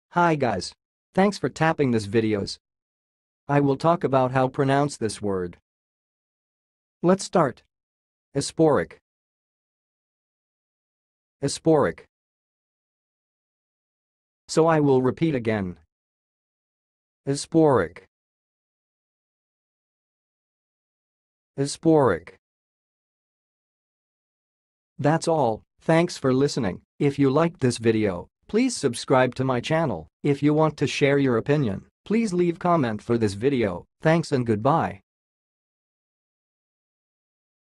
Hi guys. Thanks for tapping this videos. I will talk about how pronounce this word. Let's start. Oosporic. Oosporic. So I will repeat again. Oosporic. Oosporic. That's all. Thanks for listening. If you liked this video, please subscribe to my channel. If you want to share your opinion, please leave comment for this video. Thanks and goodbye.